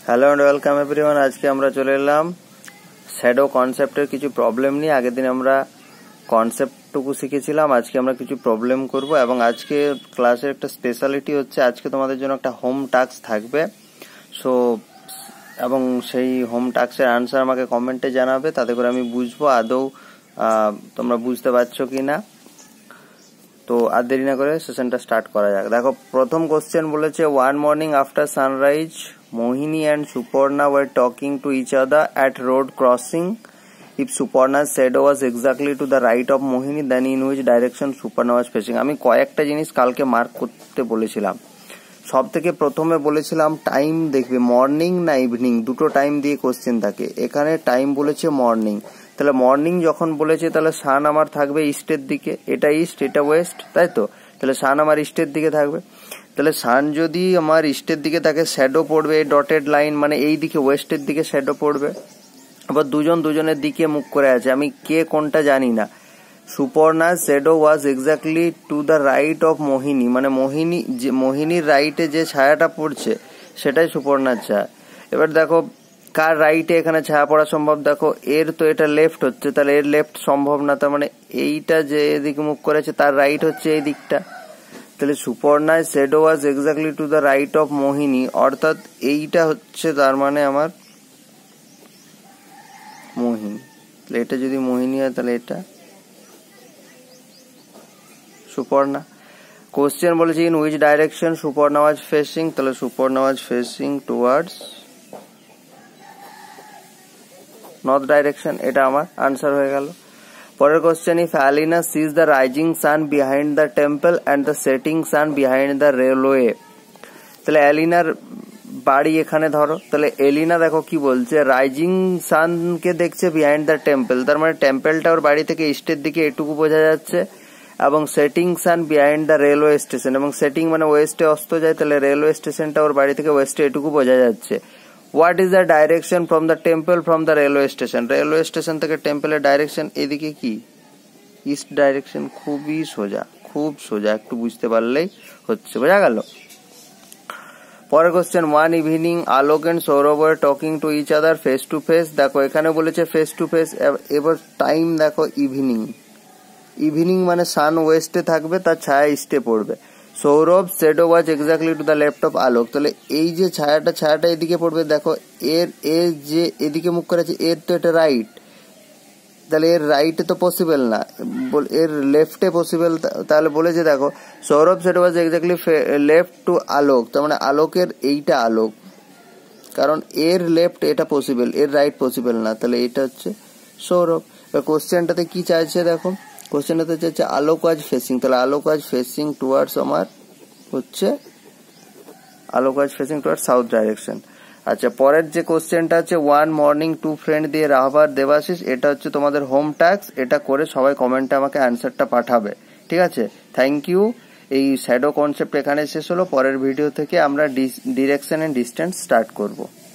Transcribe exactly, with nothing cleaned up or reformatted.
Hello and welcome everyone. আজকে আমরা চলে এলাম শ্যাডো কনসেপ্টের কিছু প্রবলেম নিয়ে। আগের দিন আমরা কনসেপ্টটুকু শিখেছিলাম, আজকে আমরা কিছু প্রবলেম করব এবং আজকে ক্লাসের একটা স্পেশালিটি হচ্ছে আজকে তোমাদের জন্য একটা হোম টাস্ক থাকবে। সো এবং সেই হোম টাস্কের আনসার আমাকে কমেন্টে জানাবে, তাতে করে আমি বুঝবো আদৌ তোমরা বুঝতে পারছো কি না। তো আর দেরি না করে সেশনটা স্টার্ট করা যাক। দেখো, প্রথম কোশ্চেন বলেছে, one morning after sunrise Mohini and Suparna were talking to each other at road crossing. If Suparna's shadow was exactly to the right of Mohini, then in which direction Suparna was facing? আমি কয়েকটা জিনিস কালকে mark করতে বলেছিলাম। সব থেকে প্রথমে বলেছিলাম টাইম দেখবে, মর্নিং না ইভিনিং, দুটো টাইম দিয়ে কোশ্চেন থাকে। এখানে টাইম বলেছে মর্নিং, তাহলে মর্নিং যখন বলেছে তাহলে সান আমার থাকবে ইস্টের দিকে, এটা ইস্ট এটা ওয়েস্ট, তাই তো? তাহলে সান আমার ইস্টের দিকে থাকবে। তাহলে সান যদি আমার ইস্টের দিকে থাকে, শ্যাডো পড়বে এই ডটেড লাইন, মানে এই দিকে ওয়েস্টের দিকে শ্যাডো পড়বে। আবার দুজন দুজনের দিকে মুখ করে আছে, আমি কে কোনটা জানি না। সুপর্ণার shadow was exactly to the right of Mohini, মানে মোহিনী যে মোহিনীর রাইটে যে ছায়াটা পড়ছে সেটাই সুপর্ণার ছায়া। এবার দেখো কার রাইটে এখানে ছায়া পড়া সম্ভব, দেখো এর তো এটা লেফট হচ্ছে, তাহলে এর লেফট সম্ভব না, তার মানে এইটা যে এদিকে মুখ করেছে তার রাইট হচ্ছে এই দিকটা। তাহলে সুপর্ণার shadow was exactly to the right of Mohini, অর্থাৎ এইটা হচ্ছে তার মানে আমার মোহিনী। তাহলে এটা যদি মোহিনী হয় তাহলে এটা সুপর্ণা। কোশ্চেন বলেছে in which direction Suparna was facing, তাহলে Suparna was facing towards north direction, এটা আমার আনসার হয়ে গেল। পরের question, if Alina sees the rising sun behind the temple and the setting sun behind the railway, তাহলে অ্যালিনার বাড়ি এখানে ধরো, তাহলে এলিনা দেখো কি বলছে, রাইজিং সানকে দেখছে বিহাইন্ড দ্য টেম্পল, তার মানে টেম্পলটা ওর বাড়ি থেকে ইস্টের দিকে এটুকু বোঝা যাচ্ছে, এবং setting sun behind the railway station, এবং সেটিং মানে ওয়েস্টে অস্ত যায়, তাহলে রেলওয়ে স্টেশনটা ওর বাড়ি থেকে ওয়েস্টে এটুকু বোঝা যাচ্ছে। What is the direction from the temple from the railway station, railway station থেকে টেম্পলের ডাইরেকশন এদিকে কি ইস্ট ডাইরেকশন, খুবই সোজা, খুব সোজা, একটু বুঝতে পারলেই হচ্ছে, বোঝা গেল। পরের question, one evening Alok and Sourav were talking to each other face to face, দেখো এখানে বলেছে ফেস টু ফেস, এবার টাইম দেখো ইভিনিং, ইভিনিং মানে সান ওয়েস্টে থাকবে, তার ছায়া ইস্টে পড়বে। Sourav shadow was exactly to the left of Alok, তাহলে এই যে ছায়াটা ছায়াটা এদিকে পড়বে, দেখো এর এর যে এদিকে মুখ করেছে এর তো এটা রাইট, তাহলে এর রাইটে তো পসিবল না, এর লেফটে পসিবল। তাহলে বলেছে দেখো Sourav shadow was exactly left to Alok, তার মানে আলোকের এইটা আলোক, কারণ এর লেফট এটা পসিবল, এর রাইট পসিবল না, তাহলে এটা হচ্ছে সৌরভ। কোশ্চেনটাতে কি চাইছে দেখো, কোশ্চেনটাতে চাইছে আলোক ওয়াজ ফেসিং, তাহলে আলোক ওয়াজ ফেসিং টুয়ার্ডস আমার হচ্ছে Alok was facing towards south direction. আচ্ছা, পরের যে কোশ্চেনটা আছে, ওয়ান মর্নিং টু ফ্রেন্ড দিয়ে রাহবার দেবাশিস, এটা হচ্ছে তোমাদের হোম টাস্ক, এটা করে সবাই কমেন্টে আমাকে অ্যান্সারটা পাঠাবে, ঠিক আছে? Thank you. এই শ্যাডো কনসেপ্ট এখানে শেষ হলো। পরের ভিডিও থেকে আমরা ডিরেকশন এন্ড ডিস্টেন্স স্টার্ট করব।